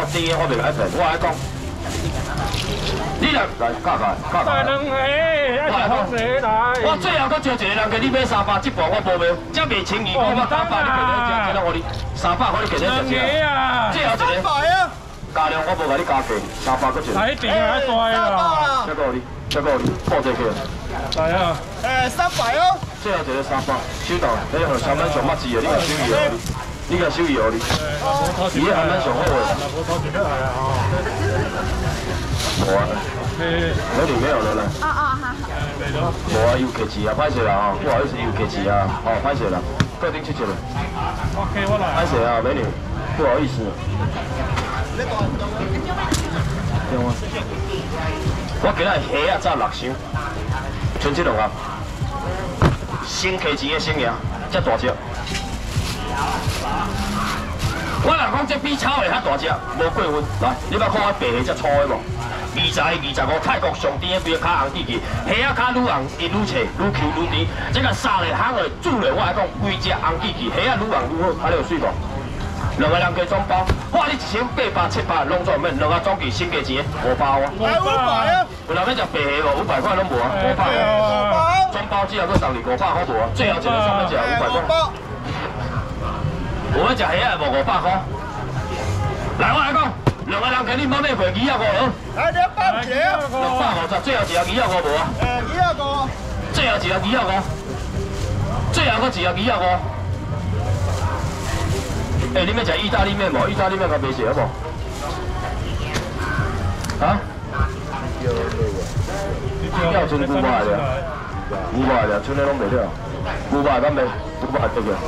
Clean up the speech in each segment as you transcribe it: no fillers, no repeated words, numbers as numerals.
低的我袂爱骗，我爱讲。你来教。 大两个，爱食好势来。 我最后搁招一个人给你买300，这盘我无卖，这袂轻易，我300你给你食，这样我你300我你给你食。最后一个。加量我无甲你加价，300搁一个。 来顶还大啦。 这个你，破这个。 来啊。 300哦。 最后一个300，收到。你互三蚊上捌字啊，你甲收伊哦你甲收伊哦你。伊个三蚊上好诶。 无偷钱来啊！ 无啊。我里面有了啦。 好。 无啊，又客气啊，歹势啦吼，不好意思又客气啊，哦，歹势啦，搁顶出一个。 OK， 我来。 歹势啊，美女，不好意思。我今日虾啊炸6箱，剩这2盒。先客钱的生涯，遮大只。我若讲这比炒的较大只，无过分。来，你捌看我白虾遮粗的无？20、25，泰国上甜的规个脚红起去，虾啊脚愈红，伊愈脆，愈 Q 愈甜。这个杀咧烘咧煮咧，我来讲规只红起去，虾啊愈红愈好，还有水无？2个人加总包，我你1800、700拢做免，2个总计先价钱500啊。 500啊！ 有人要食白虾无？500块拢无啊，500啊。总包只要搁送你500块无啊，最后一个上面食500块。有要食虾啊无500块？来，我来讲，2个人给你买卖回25了。 来2包一个。 650，最后一个25无啊？ 25。 最后一个25，最后搁一个25。你要食意大利面无？意大利面较袂食好无？啊？要剩牛肉的了，牛肉的剩的拢袂了，牛肉敢袂？牛肉得个。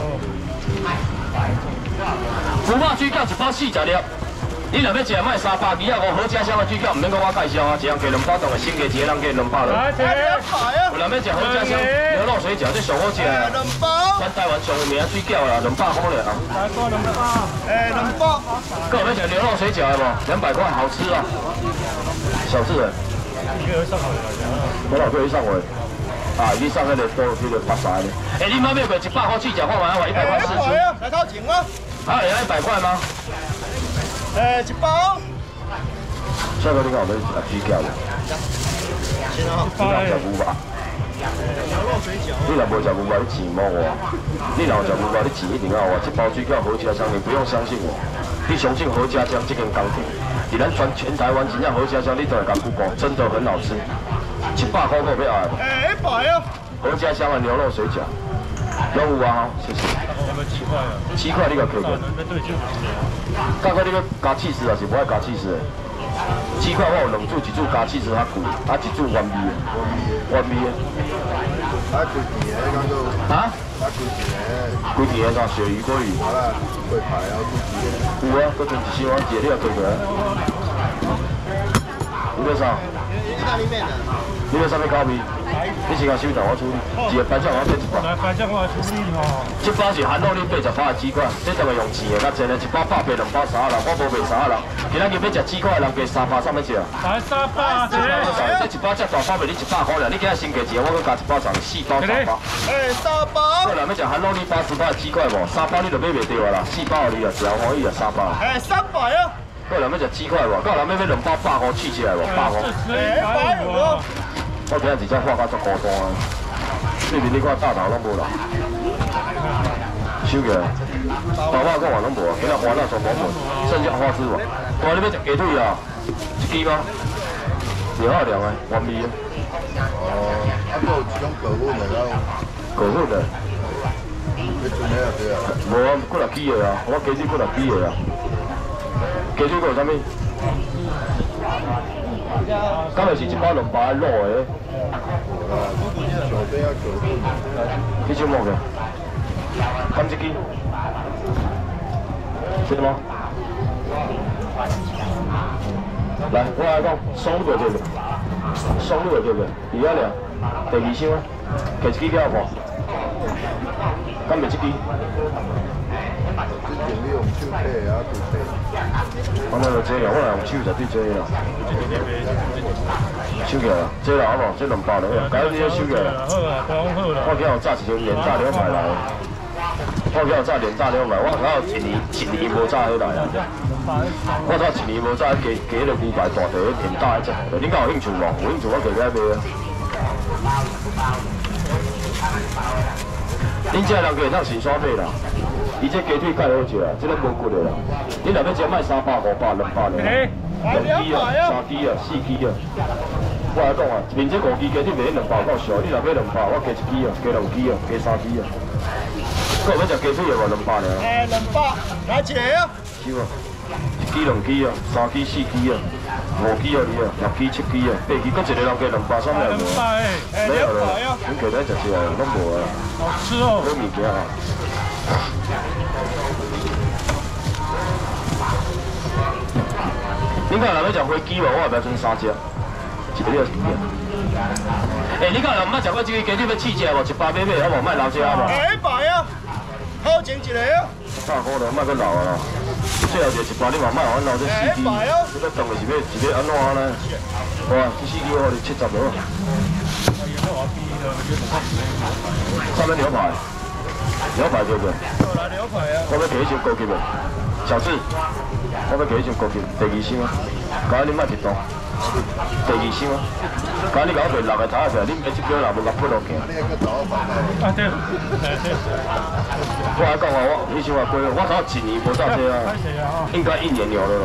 牛肉水饺1包40粒，你若要食卖325，好吃香的水饺，唔免讲我介绍啊，一人加2包冻的，先加一个人加2包了。有人要食好吃香牛肉水饺，这上好食啊！咱台湾上有名水饺啦，200块了啊。 来多2包。 2包。 各位要食牛肉水饺的无？200块，好吃哦。小智人。我老哥一上回。啊，你上那个都那个巴萨的。你买没过100块去吃，看完我100块试吃。 来掏钱吗？ 还有100块吗 ？1包。 下个你看我们水饺的。 行啊。 你若食牛肉。 牛肉水饺。 你若无食牛肉，你钱莫我。你若有食牛肉，你钱一定要我。这包水饺好吃香，你不用相信我。你相信何家乡这间工厂，你咱全台湾真正何家乡，你都会讲不过，真的很好吃。100块够不要啊？100啊！何家乡的牛肉水饺，拢有啊，谢谢。7块你个可以。大概你个加起司还是不爱加起司的？7块我有2组，一组加起司较贵，啊一组原味的。原味的。 啊，贵甜的讲到。 啊？ 啊，贵甜的。 贵甜的啥？鳕鱼、鲑鱼。 好啦，贵牌啊，贵甜的。 有啊，搁剩1箱啊，姐你也可以。你要啥？ 意大利面的。 你要啥物口味？你先甲收档我处理，一个班长我配100。 来班长我来处理吼。 这包是含肉你80包的鸡块，这都会用钱的，较济咧，1包100八，2包30人，我无卖30人。今仔日要食鸡块的人加300，啥物事啊？ 来300， 这1包这大包卖你100块了，你今仔先加钱，我搁加1包4包3包。 3包。 过来要食含肉你80包的鸡块无？3包你就买袂到啦，4包你啊，只欢喜啊3包。 300啊。 过来要食鸡块无？到人要买2包100块起起来无？100块。 150。 我今仔直接画甲足孤单啊！对面你看大头拢无啦，收起来。爸爸跟我拢无啊，今仔花那全部无，剩下花枝无。我你要食鸡腿啊？一支吗？2号凉的，原味的。 哦，啊，还有一种狗粉的， 狗粉的。 你做咩啊？对啊。 无啊，几粒鸡的啊，我鸡腿几粒鸡的啊。鸡腿还有啥物？敢就是1包2包的肉的。 小边啊，狗粉。 去小莫个。敢一支？是吗？来，我来讲，双卤的对不对？双卤的对不对？2啊2，第2箱啊，摕1支了无？敢袂1支？ 之前你用手配啊，对配。 我那就这样，我来用手就对这啦。收起来啦，这啦好无？这2包了，改你收起来啦。 好啦，好啦。 我今日有炸一条连炸牛排来，我今日有炸连炸牛排，我还有一年无炸起来。 我早一年无早加迄个牛排大地连大一只，恁敢有兴趣无？有兴趣我加起来卖啊。恁这人家会当先刷买啦，伊这鸡腿介好食啊，这个无骨的啦。恁若要食卖300、500、200咧，2支啊、3支啊、4支啊。我来讲啊，面这5支鸡腿卖200够俗，你若买200，我加1支啊，加2支啊，加3支啊。搁有要食鸡腿的无200尔？ 哎，200，来一个啊！ 有啊，1支、2支啊，3支、4支啊，5支啊你啊，6支、7支啊，8支，搁一个人加200，啥物也无。 哎， 没有了， 200啊！ 恁家在食食啊，拢无啊。 好吃哦。 冇物件啊。恁讲若要食火鸡无？我后壁剩3只，一个你2只。哎，你讲若唔捌食过这个鸡腿要试食无？100买买好无？卖老只好无？ 哎，100啊！好整一个啊 100块了，卖搁老啊啦。最后一个100你嘛卖，阮老这4支，这个当的是要安怎呢？哇，这4支我你70了。上面牛排，牛排对不对？ 来牛排啊！ 我要给一箱高级的，小志，我要给一箱高级，第2箱啊，刚才你卖一档，第2箱啊，刚才你搞卖6个头起来，你买这标若无甲喷落去。 你个早饭啊对， 我来讲啊，你想话贵，我早1年无炸这啊，应该1年有了啦。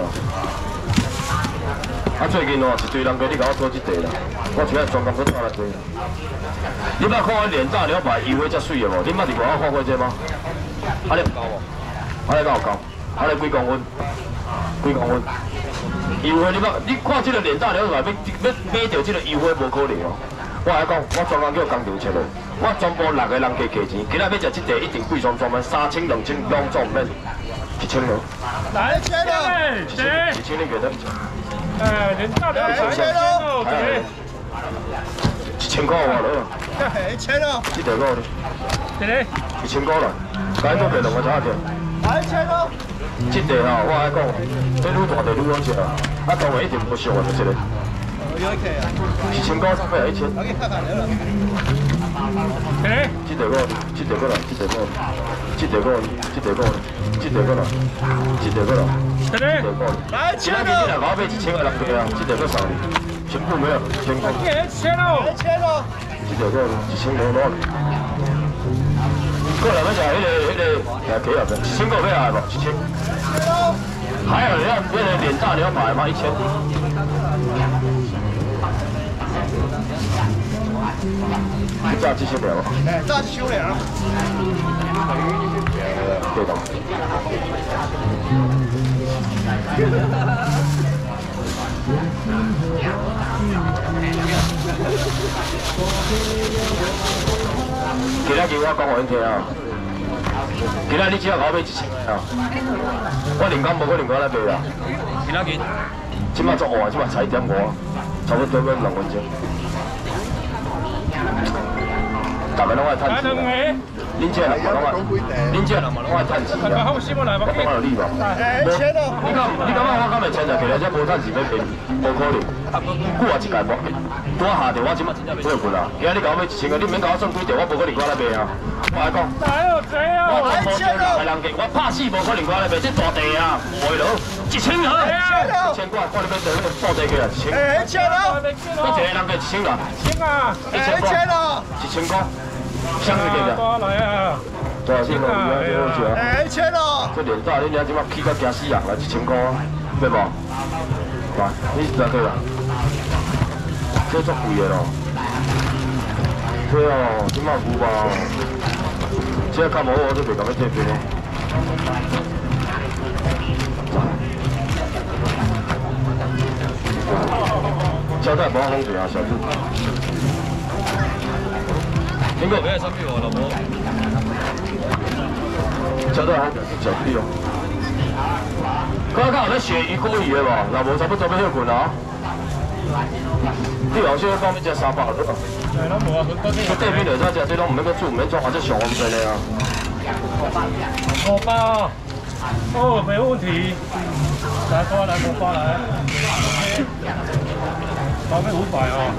啊，最近哦，一堆人给你甲我做这地啦，我只系专工搁炸来做。你捌看我脸炸牛排油花遮水的无？你捌伫外口看过这吗？啊，你有够无？啊，你敢有够？啊，你几公分？几公分？油花你捌？你看这个脸炸牛排，要买到这个油花无可能哦。我来讲，我专工叫工厂切的，我全部6个人加价钱，今仔要食这地一定贵双专门3000、2000拢总免，1000了。 来切了 ，1000你给他。 哎，连大两切了， 对 ，1000块我了。 哎，切了， 这条够呢对 ，1000块啦，该多给2个炒钱。 来切了， 这地吼，我爱讲，这愈大地愈好食啊，啊当然一定不俗的这个。 有一个啊 1000块差不多1000。 我给看看了。 对， 这条够，这条够啦，这条够，这条够，这条够，这条够啦，这条够啦，这对条够。 来切今仔日了， 我买1000个人价啊，这条够送你，全部没有1000块。 切喽， 来切了， 这条够1000多攞。过来要食迄个来鸡啊，1000个要来无？1000。还有要那个脸炸牛排吗？1000。炸这些了。 哎，炸起手了， 对的。今仔日我讲互恁听啊，今仔日你只要我买1000个啊，我连工无可能我来卖啦。今仔日，即马做晏，即马才1.5，差不多2分钟。大家拢爱趁钱。恁这人嘛拢爱，恁这人嘛拢爱趁钱啊！我讲有理无？ 哎，切了， 你感我敢会签啊？其实这无趁钱要赔，无可能。久啊一届无，拄啊下着我即马真正袂做困啊！今仔你甲我买1000个，你免甲我算几条，我无可能我来卖啊！我来讲， 哪有这样？ 我全部叫人家，我拍死无可能我来卖，这大地啊，袂落1000个，1000块，看你要做迄个布袋去啊，1000。 哎，切了， 我一个人价1000啦行啊， ，1000块切了， ，1000块，相是几个？ 多来啊！ 多少钱？好食啊！ 哎，切了， 这脸大，恁娘即马起到惊死人啦，1000块，对无？来，你来对啦，这足贵的咯。对哦，即马有吧？这较无我都袂敢要退票咯。交代无风水啊，小弟。恁个买啥物哦，老婆？交代好，小弟哦。刚刚有咧鳕鱼锅鱼的无？若无差不多要休困啊。你后首讲要食300了， 哎，咱无啊， 这对面就在食，这拢唔免搁煮，唔免装，这上方便的啊。 5包，哦，没问题。来过来，5包来。包费500哦。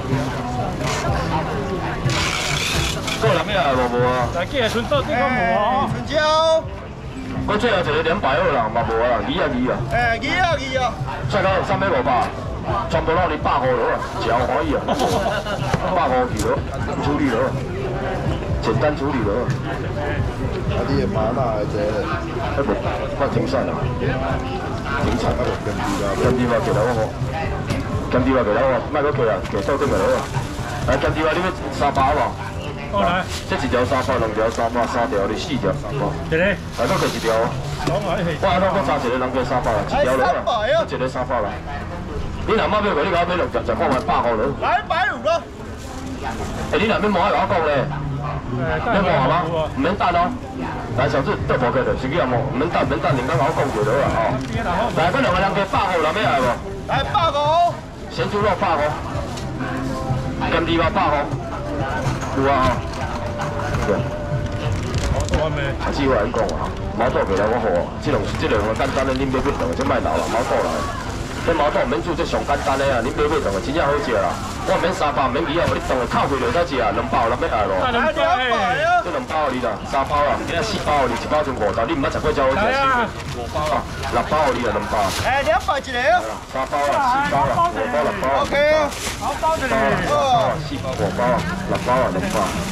个人要来无啊？ 来，记得存到这个无哦。 春椒， 我最后一个220啦，嘛无啦，2啊。 哎，2啊。 再讲300、500，全部拢你150落啊，真欢喜啊，150起落，处理落，简单处理落。 啊，你的麻辣的这个， 无，我停产啦，停产啊， 跟猪肉， 甘地话给了我好，甘地话给了我，莫搁给啊，给倒转来了。来，甘地话你要3包无？ 好来， 这1条3包，2条3包，3条你4条3包。 一个， 来，搁给1条。 讲来是。 我还搁加一个人加3包啦，1条落啦，搁一个3包啦。你若买过，你甲我买6条，就看卖150落。 来150咯。 哎，你若要摸，甲我讲咧。要摸吗？唔免等哦。来，小志倒无过来，手机也摸，唔免等，人家甲我讲就好啦哦。来，搁2个人加150，人要来无？ 来150。 咸猪肉150，甘地包150，有啊吼。对。 我咩？ 下次我来讲啊，毛肚袂来我好，这两个简单的，恁买要顿，这卖老啦，毛肚来。这毛肚免煮，这上简单的啊，恁买顿真正好食啦。我免300，免2啊，你顿个扣费就才食啊，2包人要来咯。 来200啊。 这2包你啦，3包啦，今仔4包你，1包剩5包，你唔捌食过才好食。5包啊，6包你啊，2包。 哎，200一个啊。 3包啦，4包啦，5包6包。 OK 啊。 好包一个。 4包5包6包啊，2包。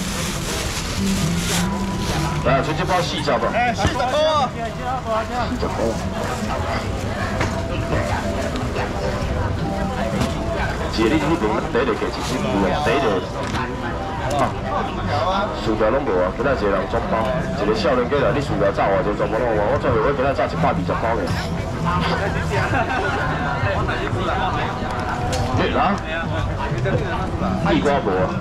来，就这包40只吧。 哎，40包啊。 40包。一个你那边第一个价170块啊，第一个啊，薯条拢无啊，今仔一个人总包，一个少年家来，你薯条炸偌济全部拢有，我最后我今仔炸120包嘅。你啊？地瓜无啊？